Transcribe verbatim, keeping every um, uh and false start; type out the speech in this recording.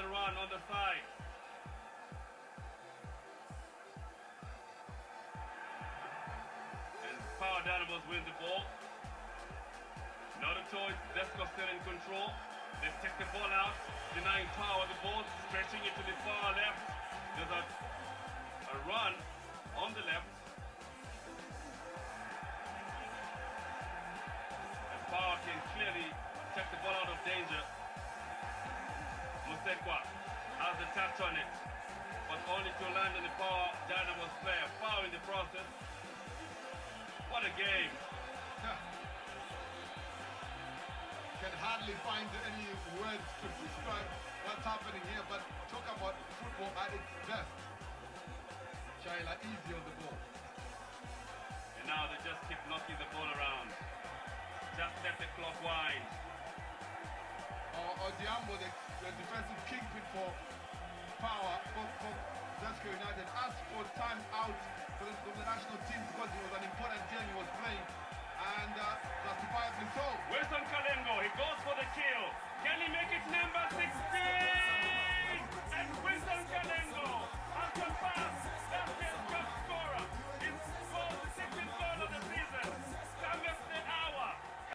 the run on the side. And Power Dynamos win the ball. Another choice, Zesco still in control. They take the ball out, denying Power the ball, stretching it to the far left. There's a, a run on the left. And Power can clearly take the ball out of danger. Musekwa has the touch on it, but only to land on the Power Dynamos player. Power in the process. What a game. Can hardly find any words to describe what's happening here, but talk about football at its best. Shaila easy on the ball. And now they just keep knocking the ball around. Just let the clock wind. Or, or Diambo, the, the defensive kingpin for Power, for, for Zesco United, asked for time out for the, for the national team because it was an important game he was playing. And uh, justifiably so. Winston Kalengo, he goes